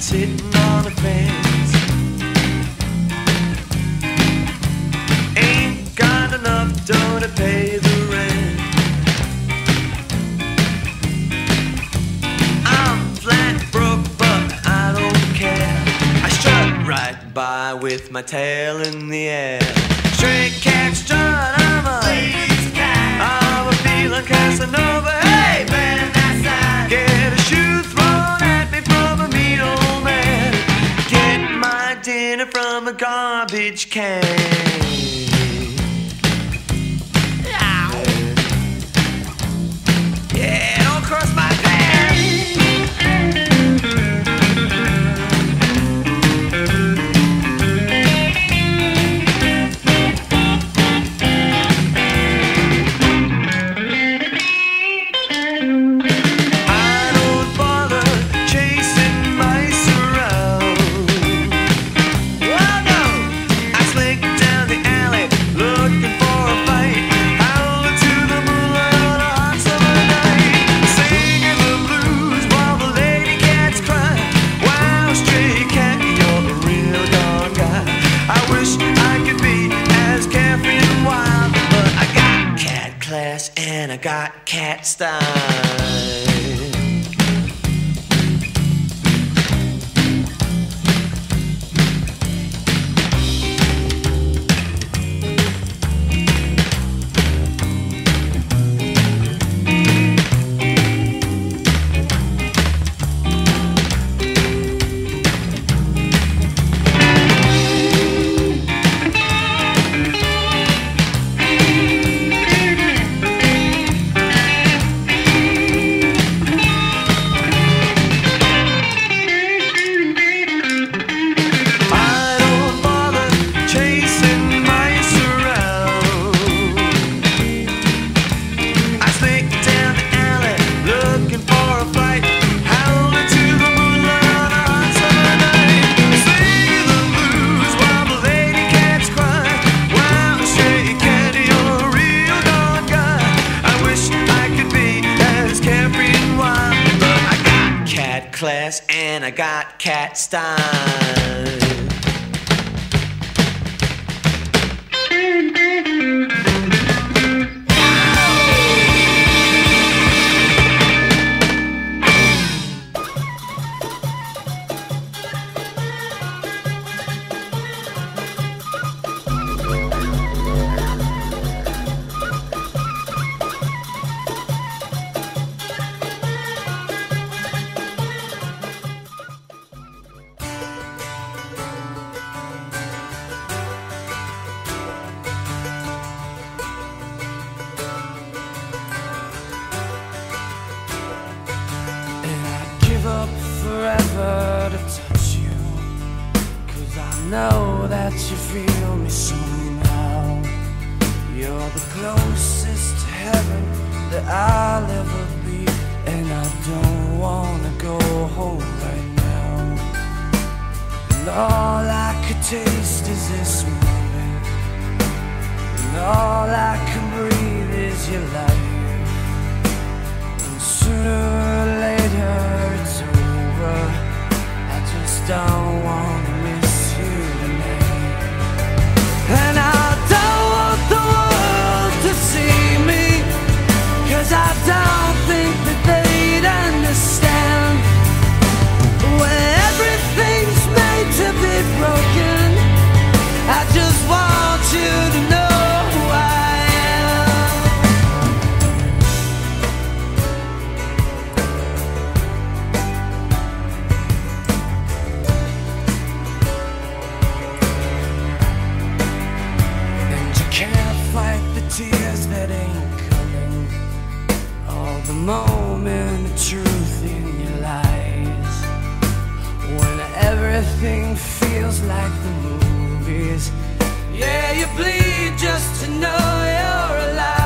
sitting on the fence. Ain't got enough dough to pay the rent. I'm flat broke, but I don't care. I strut right by with my tail in the air. Straight cat strut, I'm a lazy cat. I'm a feeling Casanova. Hey, man, that's that. Get a shoe thrown at me from a mean old man. Get my dinner from a garbage can. Yeah, don't cross my path. And I got cat style. Class and I got cat style. Up forever to touch you, 'cause I know that you feel me somehow. You're the closest to heaven that I'll ever be, and I don't wanna go home right now. And all I could taste is this moment, and all I can breathe is your life. And sooner or later it's over. I just don't wanna miss you tonight. And I don't want the world to see me, 'cause I don't think that they'd understand. When everything's made to be broken, I just want you to know who I am. Tears that ain't coming, all the moment of truth in your lies. When everything feels like the movies, yeah, you bleed just to know you're alive.